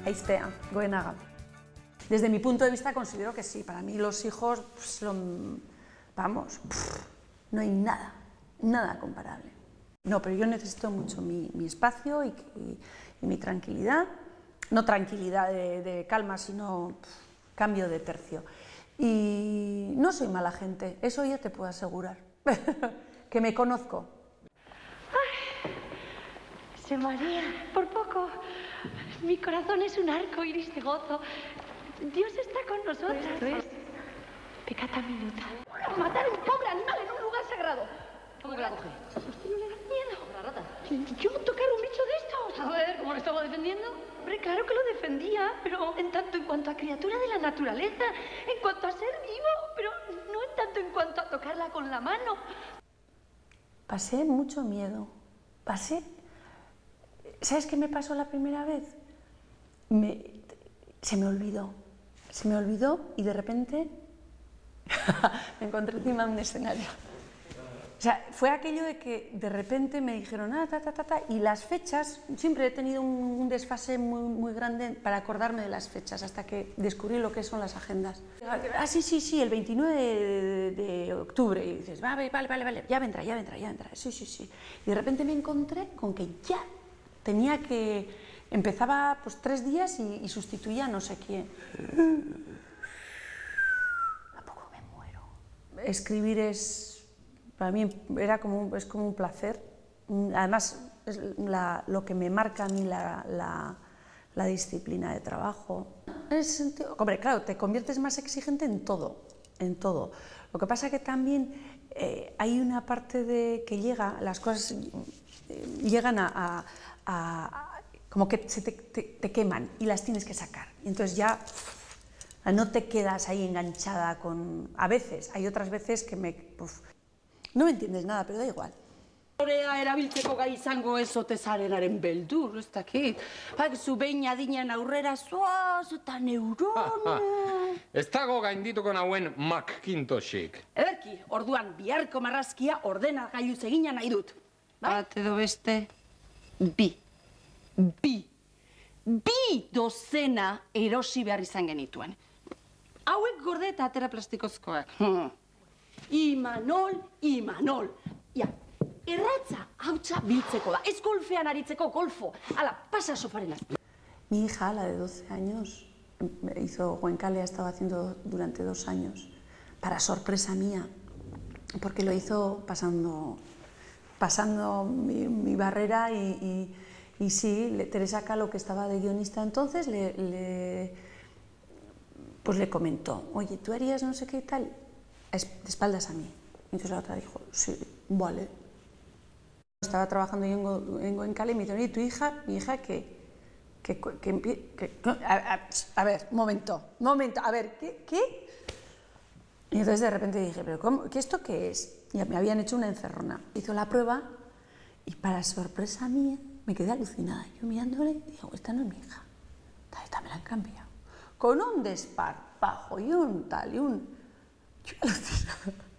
Aiztea, Goenaga. Desde mi punto de vista considero que sí, para mí los hijos, pues, vamos, no hay nada comparable. No, pero yo necesito mucho mi espacio y mi tranquilidad, no tranquilidad de calma, sino cambio de tercio. Y no soy mala gente, eso yo te puedo asegurar, que me conozco. Ay, se María, por poco. Mi corazón es un arco iris de gozo. Dios está con nosotros. Pues, peccata minuta. Matar a un pobre animal en un lugar sagrado. ¿Cómo que la coge? ¿A usted no le da miedo? ¿La rata? Yo tocar un bicho de estos. A ver, ¿cómo lo estaba defendiendo? Hombre, claro que lo defendía, pero en tanto en cuanto a criatura de la naturaleza, en cuanto a ser vivo, pero no en tanto en cuanto a tocarla con la mano. Pasé mucho miedo. ¿Sabes qué me pasó la primera vez? Se me olvidó y de repente me encontré encima de un escenario. O sea, fue aquello de que de repente me dijeron y las fechas, siempre he tenido un desfase muy grande para acordarme de las fechas, hasta que descubrí lo que son las agendas. Sí, el 29 de octubre, y dices, vale, ya vendrá, sí. Y de repente me encontré con que ya tenía que, empezaba pues 3 días y sustituía a no sé quién. ¿A poco me muero? Escribir para mí es como un placer. Además, es lo que me marca a mí la disciplina de trabajo. En ese sentido, hombre, claro, te conviertes más exigente en todo. Lo que pasa es que también hay una parte de que las cosas llegan como que te queman y las tienes que sacar. Y entonces ya no te quedas ahí enganchada con... A veces, hay otras veces que no me entiendes nada, pero da igual. Horea erabiltzeko gai izango ez ote zarenaren beldur, ez dakit. Zu behin adinen aurrera zoaz eta neurona. Ez dago gaindituko nauen Macintoshik. Ederki, orduan biharko marrazkia ordenagailuz egina nahi dut. Bat edo beste, bi dozena erosi behar izan genituen. Hauek gorde eta atera plastikozkoak. Imanol. Ja, erratza hautsa biltzeko da. Ez golfean aritzeko golfo. Hala, pasa sofaren azpi. Mi hija, la de 12 años, hizo Goenkale, ha estado haciendo durante 2 años, para sorpresa mía, porque lo hizo pasando mi barrera y sí, Teresa Calo, que estaba de guionista entonces, le comentó, oye, ¿tú harías no sé qué y tal? De espaldas a mí. Y entonces la otra dijo, sí, vale. Estaba trabajando yo en Goenkale y me dice, oye, ¿tu hija? Mi hija, a ver, momento, a ver, ¿qué? Y entonces de repente dije, ¿pero cómo? ¿Esto qué es? Y me habían hecho una encerrona. Hizo la prueba y para sorpresa mía me quedé alucinada. Yo mirándole, digo, esta no es mi hija, esta me la han cambiado. Con un desparpajo y un tal y un... Yo alucinada.